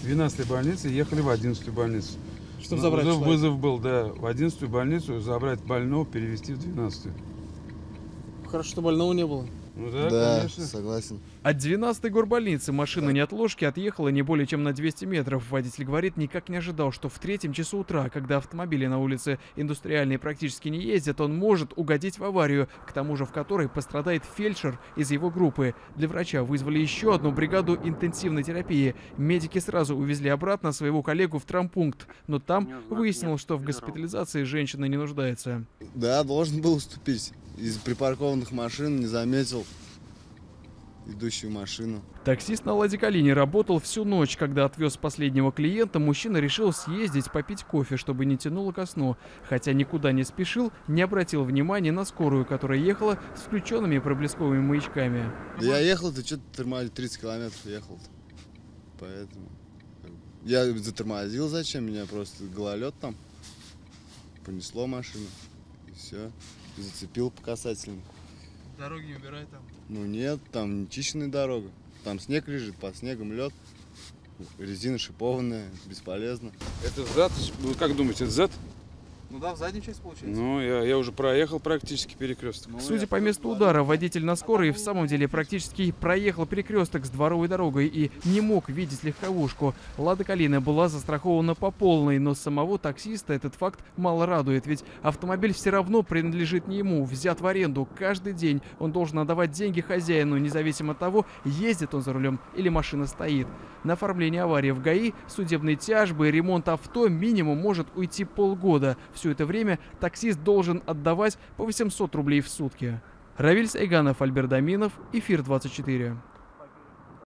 12-й больницы и ехали в 11-ю больницу. Чтобы забрать человека. Вызов был, да, в 11-ю больницу, забрать больного, перевести в 12-ю. Хорошо, что больного не было. Ну да, Да, конечно. согласен. От 12-й горбольницы машина неотложки отъехала не более чем на 200 метров. Водитель говорит, никак не ожидал, что в 3 часу утра, когда автомобили на улице Индустриальной практически не ездят, он может угодить в аварию, к тому же в которой пострадает фельдшер из его группы. Для врача вызвали еще одну бригаду интенсивной терапии. Медики сразу увезли обратно своего коллегу в травмпункт, но там выяснилось, что в госпитализации женщина не нуждается. Да, должен был уступить. Из припаркованных машин не заметил идущую машину. Таксист на Ладе Калине работал всю ночь. Когда отвез последнего клиента, мужчина решил съездить попить кофе, чтобы не тянуло ко сну. Хотя никуда не спешил, не обратил внимания на скорую, которая ехала с включенными проблесковыми маячками. Да я ехал-то, что-то тормозил, 30 километров ехал. Поэтому я затормозил, зачем? Меня просто гололед там. Понесло машину. И все. Зацепил по касательной. Дороги не убирай там. Ну нет, там не чищенная дорога. Там снег лежит, под снегом лед. Резина шипованная, бесполезно. Это зад, вы как думаете, это зад? Ну да, в заднюю часть получается. Ну, я уже проехал практически перекресток. Судя по месту удара, водитель на скорой в самом деле практически проехал перекресток с дворовой дорогой и не мог видеть легковушку. Лада Калина была застрахована по полной, но самого таксиста этот факт мало радует, ведь автомобиль все равно принадлежит не ему, взят в аренду. Каждый день он должен отдавать деньги хозяину, независимо от того, ездит он за рулем или машина стоит. На оформление аварии в ГАИ, судебные тяжбы и ремонт авто минимум может уйти полгода. Все это время таксист должен отдавать по 800 рублей в сутки. Равиль Сайганов, Альберт Даминов, Эфир 24.